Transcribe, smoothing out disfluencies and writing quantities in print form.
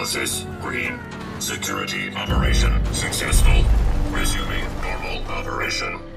Analysis green. Security operation successful. Resuming normal operation.